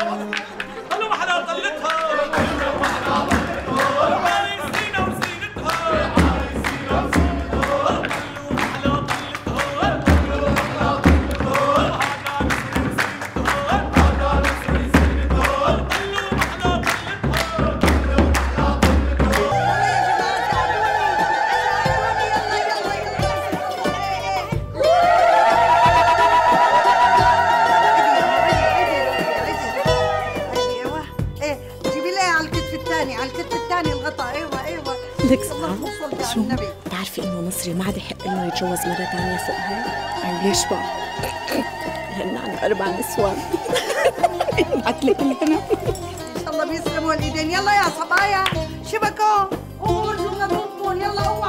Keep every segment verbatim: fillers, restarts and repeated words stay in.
قالوا ما حدا طلتها بتعرفي انه مصري ما عاد يحق انه يتجوز مرة ثانية فوقها؟ يعني ليش بقى؟ لأنه عنده أربع نسوان. يبعت لك الهنا. إن شاء الله بيسلموا الإيدين. يلا يا صبايا شبكوا قوموا ارجوا نضربكم. يلا قوموا.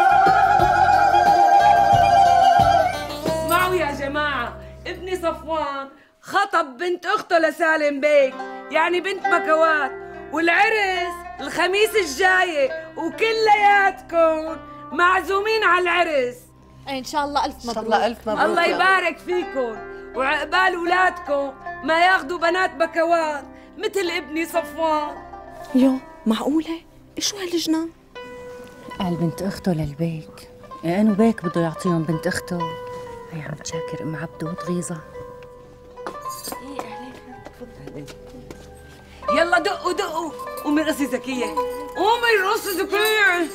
اسمعوا يا جماعة، ابني صفوان خطب بنت أخته لسالم بيك، يعني بنت بكوات، والعرس الخميس الجاي، وكلياتكم معزومين على العرس. ان شاء الله الف مبروك. ان شاء الله الف مبروك. الله يبارك فيكم وعقبال اولادكم ما ياخذوا بنات بكوات مثل ابني صفوان. يو معقوله؟ شو هالجنان؟ قال بنت اخته للبيك، انه بيك بده يعطيهم بنت اخته. هي عم تشاكر ام عبده وتغيظها. ايه اهلين تفضلي. يلا دقوا دقوا. قومي رقصي زكيه، قومي رقصي زكيه.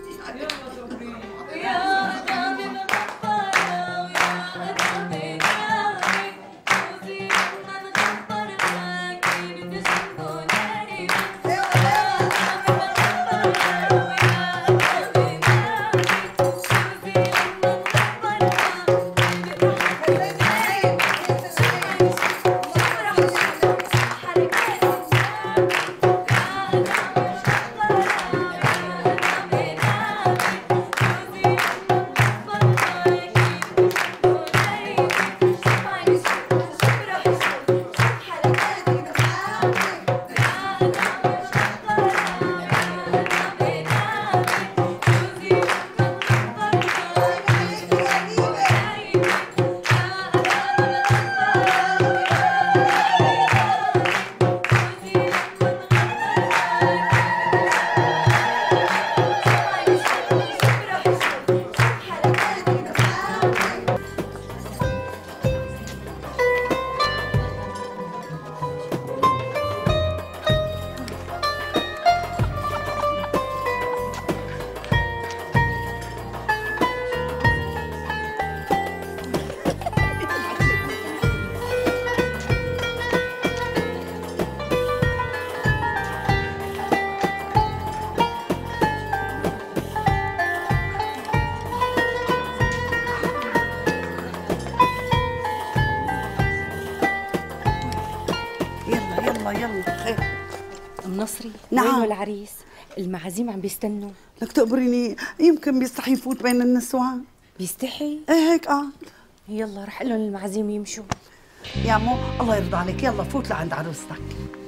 نصري نعم. وينه العريس؟ المعازيم عم بيستنوا. لك تقبريني يمكن بيستحي يفوت بين النسوان. بيستحي؟ ايه هيك قال. يلا رح لهم المعازيم يمشوا. يا مو الله يرضى عليك، يلا فوت لعند عروستك.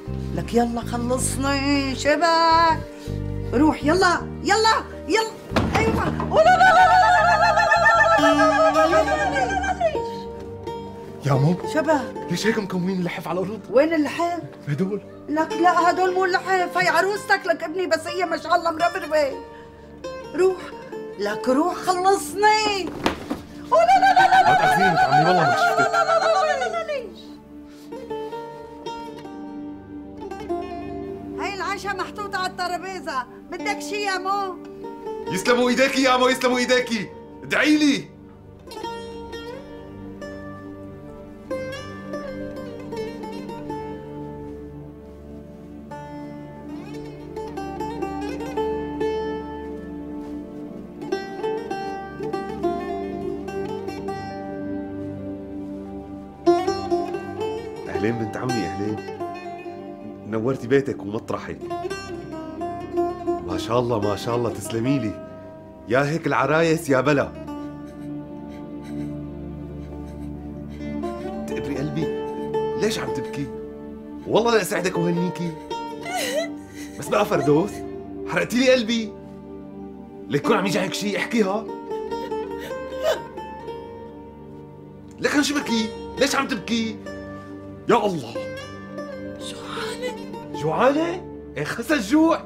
لك يلا خلصني شبك. روح يلا يلا يلا. ايوه. لا لا لا يا مو شبك ليش هيك مكومين اللحف على الارض؟ وين اللحف؟ هدول. لك لا هدول مو اللحف، هي عروستك لك ابني، بس هي ما شاء الله مربربه. روح لك روح خلصني. لا لا لا لا ما تاخذيني عمي والله ما شفتك. هاي العشاء محطوطة على الترابيزة، بدك شي يا مو؟ يسلموا ايديكي يا مو، يسلموا ايديكي، ادعي لي. اهلين بنت عمي، اهلين. نورتي بيتك ومطرحك. ما شاء الله ما شاء الله، تسلمي لي. يا هيك العرايس يا بلا. تقبري قلبي، ليش عم تبكي؟ والله لا اسعدك وهنيكي. بس بقى فردوس، حرقتي لي قلبي. ليك يكون عم يجي هيك شيء احكيها. لك شو بكي؟ ليش عم تبكي؟ يا الله، جوعانة؟ ايه خس الجوع.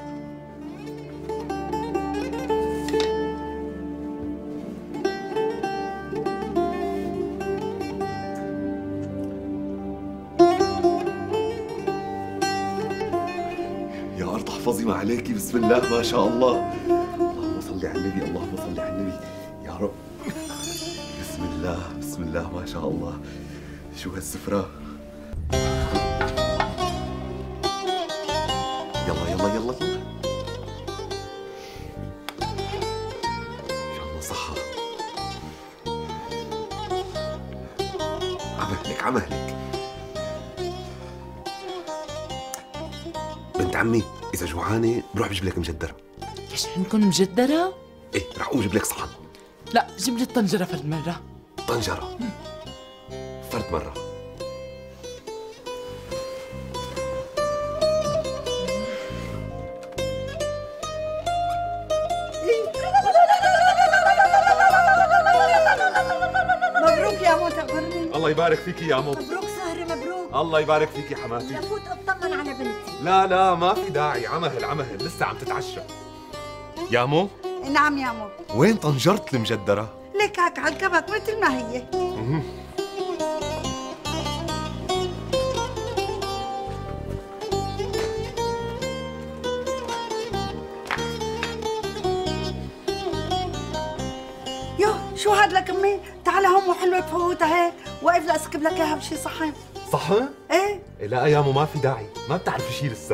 يا أرض احفظي ما عليكي، بسم الله ما شاء الله. اللهم صل على النبي، اللهم صل على النبي يا رب. بسم الله بسم الله ما شاء الله. شو هالسفرة؟ يلا يلا يلا يلا. ان شاء الله صحة. عمهلك عمهلك. بنت عمي إذا جوعانة بروح بجيب لك مجدرة. ليش عندكم مجدرة؟ إيه رح أقوم أجيب لك صحن. لا جيب لي الطنجرة فرد مرة. طنجرة فرد مرة. مبروك يا مو تقبرني. الله يبارك فيكي يا مو. مبروك سهرة مبروك. الله يبارك فيكي حماتي. لفوت اطمن على بنتي. لا لا ما في داعي، عمهل عمهل لسه عم تتعشى. يا مو نعم يا مو. وين طنجرة المجدرة؟ ليك هيك على الكبك مثل ما هي. يو شو هاد لك امي؟ تعال هون وحلوة فوتة هيك، واقف لاسكب لك اياها بشي صحن. صحن؟ ايه؟ إيه لا يا مو ما في داعي، ما بتعرفي شي لسه.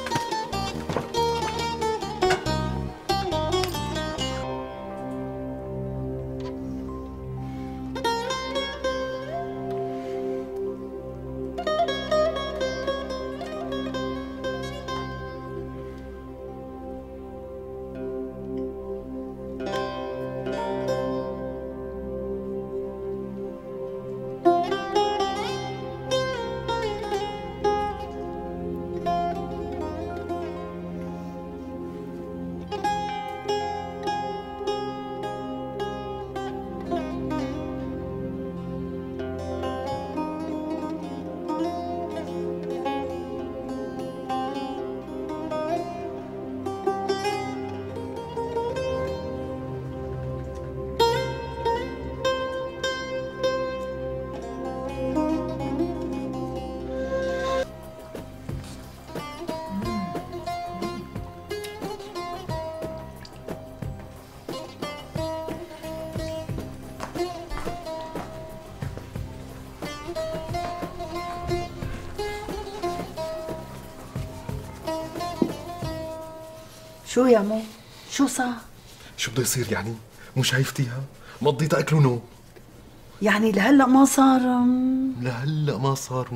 شو يا مو؟ شو صار؟ شو بده يصير يعني؟ مو شايفتيها؟ مقضيتها أكل ونوم. يعني لهلا ما صار؟ لهلا ما صار.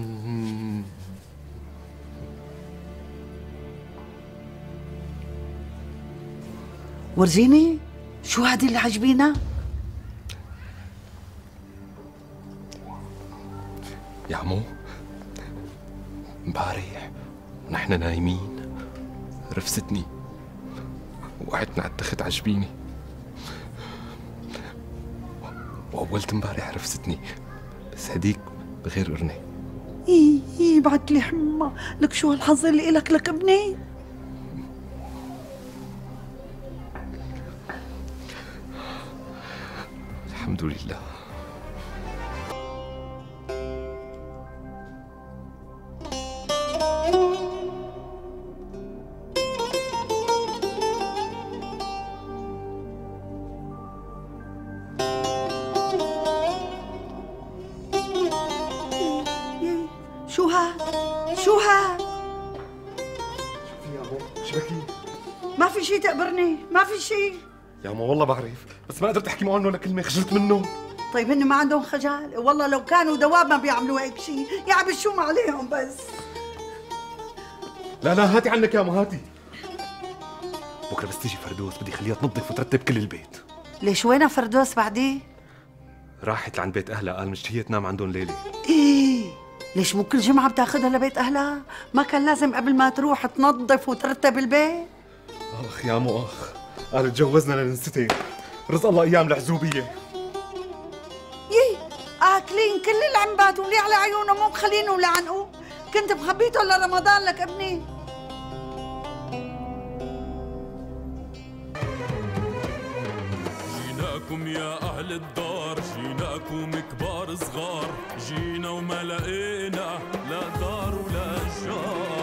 ورجيني شو هادي اللي عجبينا؟ يا عمو امبارح ونحن نايمين رفستني وقعدنا على التخت عجبيني، وأولت امبارح رفستني بس هديك بغير قرنة. ايه ايه بعت لي حمى، لك شو هالحظ اللي إلك لك ابني؟ الحمد لله. شو هاد؟ شو هاد؟ شوفي يا مو شبكي. ما في شي تقبرني، ما في شي. يا مو والله بعرف بس ما قدرت احكي معه عنه لكلمة، خجلت منه. طيب هن ما عندهم خجل؟ والله لو كانوا دواب ما بيعملوا هيك شي، يعني شو ما عليهم بس. لا لا هاتي عنك يا مو هاتي. بكره بس تيجي فردوس بدي خليها تنظف وترتب كل البيت. ليش وينها فردوس بعديه؟ راحت لعند بيت اهلها، قال مش هي تنام عندهم ليله. ايه ليش مو كل جمعة بتاخذها لبيت اهلها؟ ما كان لازم قبل ما تروح تنظف وترتب البيت؟ اخ يا مو اخ، قال تجوزنا لننستين، رزق الله ايام العزوبيه. يي اكلين كل العنبات ولي على عيونهم مو مخلينه ولعنقوا. كنت مخبيته لرمضان لك ابني؟ جيناكم يا أهل الدار، جيناكم كبار صغار، جينا وما لقينا لا دار ولا جار.